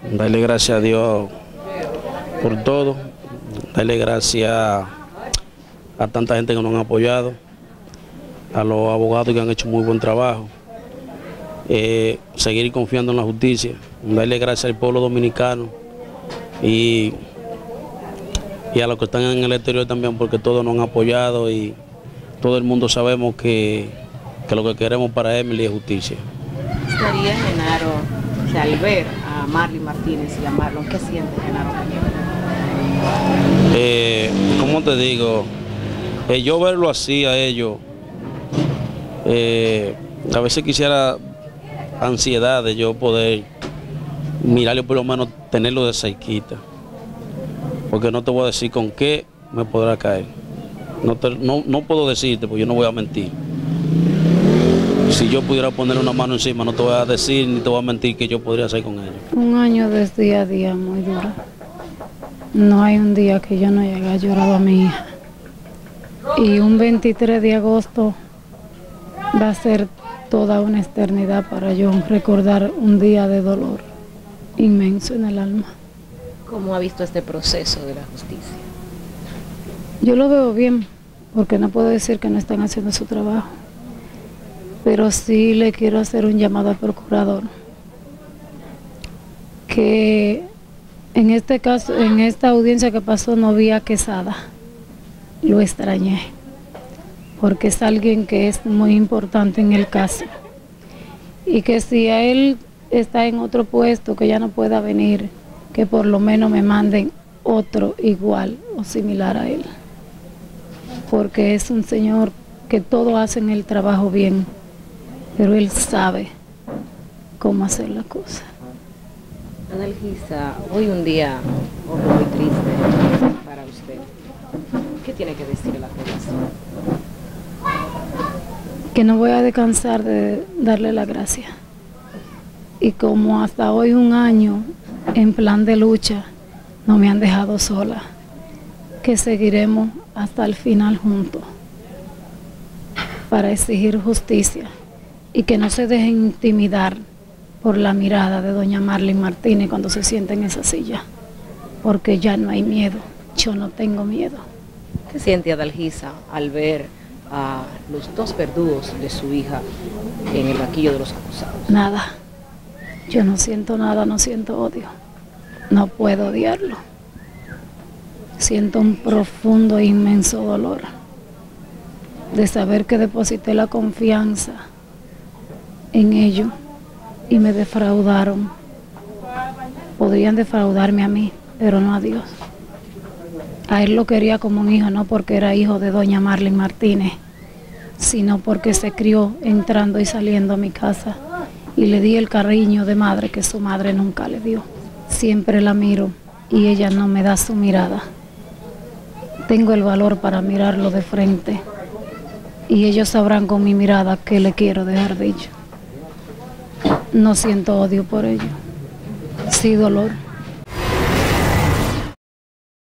Darle gracias a Dios por todo, darle gracias a tanta gente que nos han apoyado, a los abogados que han hecho muy buen trabajo, seguir confiando en la justicia, darle gracias al pueblo dominicano y a los que están en el exterior también, porque todos nos han apoyado y todo el mundo sabemos que lo que queremos para Emily es justicia. Estaría Genaro, o sea, al ver a Marley Martínez y a Marlon, ¿qué siente Genaro? ¿Cómo te digo? Yo verlo así a ellos, a veces quisiera ansiedad de yo poder mirarlo, por lo menos tenerlo de cerquita, porque no te voy a decir con qué me podrá caer. No puedo decirte, porque yo no voy a mentir. Si yo pudiera poner una mano encima, no te voy a decir ni te voy a mentir que yo podría hacer con ellos. Un año de día a día muy duro. No hay un día que yo no haya llorado a mi hija. Y un 23 de agosto va a ser toda una eternidad para yo recordar un día de dolor inmenso en el alma. ¿Cómo ha visto este proceso de la justicia? Yo lo veo bien, porque no puedo decir que no están haciendo su trabajo. Pero sí le quiero hacer un llamado al procurador, que en este caso, en esta audiencia que pasó no vi a Quesada. Lo extrañé, porque es alguien que es muy importante en el caso. Y que si a él está en otro puesto, que ya no pueda venir, que por lo menos me manden otro igual o similar a él. Porque es un señor que todos hacen el trabajo bien, pero él sabe cómo hacer la cosa. Adalgisa, hoy un día muy triste para usted. ¿Qué tiene que decir a la población? Que no voy a descansar de darle la gracia. Y como hasta hoy un año en plan de lucha no me han dejado sola, que seguiremos hasta el final juntos para exigir justicia y que no se dejen intimidar por la mirada de doña Marley Martínez cuando se sienta en esa silla, porque ya no hay miedo, yo no tengo miedo. ¿Qué siente Adalgisa al ver a los dos verdugos de su hija en el banquillo de los acusados? Nada, yo no siento nada, no siento odio, no puedo odiarlo. Siento un profundo e inmenso dolor de saber que deposité la confianza en ellos y me defraudaron. Podrían defraudarme a mí, pero no a Dios. A él lo quería como un hijo, no porque era hijo de doña Marley Martínez, sino porque se crió entrando y saliendo a mi casa y le di el cariño de madre que su madre nunca le dio. Siempre la miro y ella no me da su mirada. Tengo el valor para mirarlo de frente y ellos sabrán con mi mirada qué le quiero dejar dicho. No siento odio por ello, sí dolor.